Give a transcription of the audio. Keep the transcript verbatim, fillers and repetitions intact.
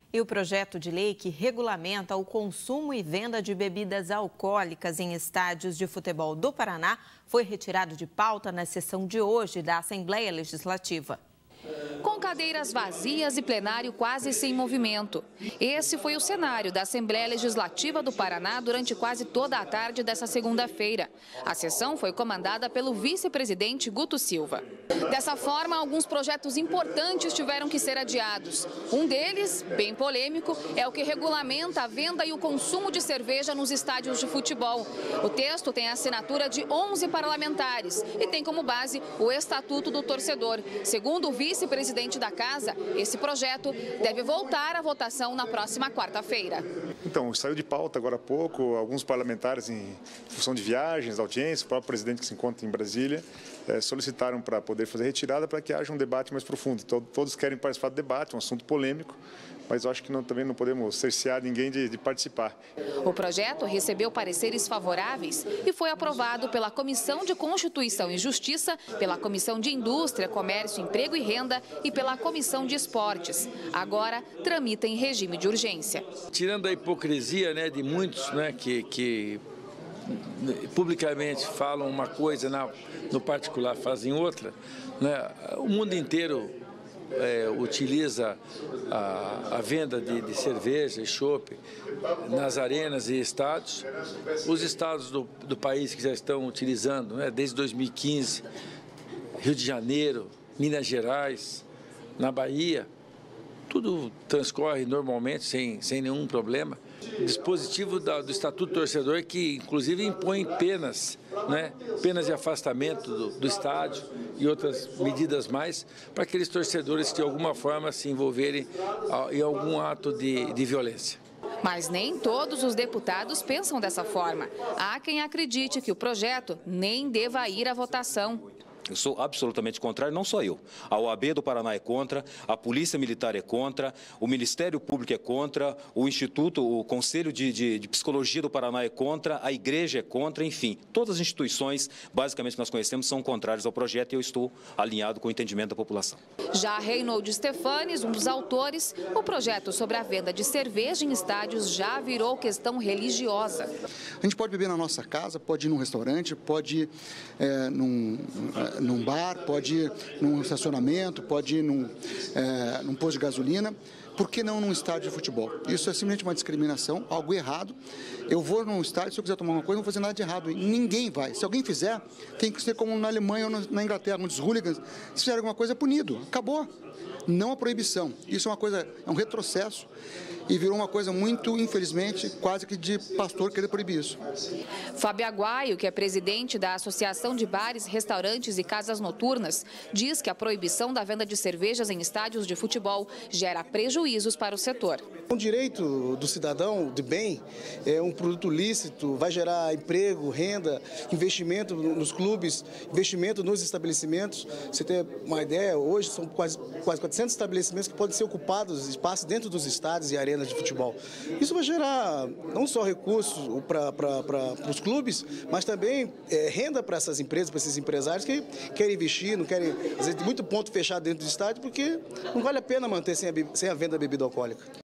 E o projeto de lei que regulamenta o consumo e venda de bebidas alcoólicas em estádios de futebol do Paraná foi retirado de pauta na sessão de hoje da Assembleia Legislativa. Com cadeiras vazias e plenário quase sem movimento. Esse foi o cenário da Assembleia Legislativa do Paraná durante quase toda a tarde dessa segunda-feira. A sessão foi comandada pelo vice-presidente Guto Silva. Dessa forma, alguns projetos importantes tiveram que ser adiados. Um deles, bem polêmico, é o que regulamenta a venda e o consumo de cerveja nos estádios de futebol. O texto tem a assinatura de onze parlamentares e tem como base o Estatuto do Torcedor. Segundo o vice-presidente da Casa, esse projeto deve voltar à votação na próxima quarta-feira. Então, saiu de pauta agora há pouco, alguns parlamentares em função de viagens, audiências, o próprio presidente que se encontra em Brasília, eh, solicitaram para poder fazer retirada para que haja um debate mais profundo. Todos querem participar do debate, um assunto polêmico, mas eu acho que não, também não podemos cercear ninguém de, de participar. O projeto recebeu pareceres favoráveis e foi aprovado pela Comissão de Constituição e Justiça, pela Comissão de Indústria, Comércio, Emprego e Renda e pela Comissão de Esportes. Agora, tramita em regime de urgência. Tirando a hipocrisia, né, de muitos, né, que, que publicamente falam uma coisa, na, no particular fazem outra, né, o mundo inteiro É, utiliza a, a venda de, de cerveja e chopp nas arenas e estádios. Os estados do, do país que já estão utilizando, né, desde dois mil e quinze, Rio de Janeiro, Minas Gerais, na Bahia, tudo transcorre normalmente, sem, sem nenhum problema. O dispositivo da, do Estatuto do Torcedor que, inclusive, impõe penas, né, penas de afastamento do, do estádio e outras medidas mais para aqueles torcedores que, de alguma forma, se envolverem em algum ato de, de violência. Mas nem todos os deputados pensam dessa forma. Há quem acredite que o projeto nem deva ir à votação. Eu sou absolutamente contrário, não só eu. A O A B do Paraná é contra, a Polícia Militar é contra, o Ministério Público é contra, o Instituto, o Conselho de, de, de Psicologia do Paraná é contra, a Igreja é contra, enfim. Todas as instituições, basicamente, que nós conhecemos, são contrárias ao projeto e eu estou alinhado com o entendimento da população. Já Reinaldo Stefanes, um dos autores, o projeto sobre a venda de cerveja em estádios já virou questão religiosa. A gente pode beber na nossa casa, pode ir num restaurante, pode ir é, num... num bar, pode ir num estacionamento, pode ir num, é, num posto de gasolina, por que não num estádio de futebol? Isso é simplesmente uma discriminação, algo errado. Eu vou num estádio, se eu quiser tomar uma coisa, não vou fazer nada de errado. Ninguém vai. Se alguém fizer, tem que ser como na Alemanha ou na Inglaterra, onde os hooligans, se fizer alguma coisa, é punido. Acabou. Não a proibição. Isso é uma coisa, é um retrocesso e virou uma coisa muito, infelizmente, quase que de pastor querer proibir isso. Fábio Aguaio, que é presidente da Associação de Bares, Restaurantes e Casas Noturnas, diz que a proibição da venda de cervejas em estádios de futebol gera prejuízos para o setor. O direito do cidadão de bem é um produto lícito, vai gerar emprego, renda, investimento nos clubes, investimento nos estabelecimentos. Você tem uma ideia, hoje são quase, quase quatrocentos estabelecimentos que podem ser ocupados, espaços dentro dos estádios e arenas de futebol. Isso vai gerar não só recursos para os clubes, mas também é, renda para essas empresas, para esses empresários que querem investir, não querem, às vezes, muito ponto fechado dentro do estádio, porque não vale a pena manter sem a, sem a venda da bebida alcoólica.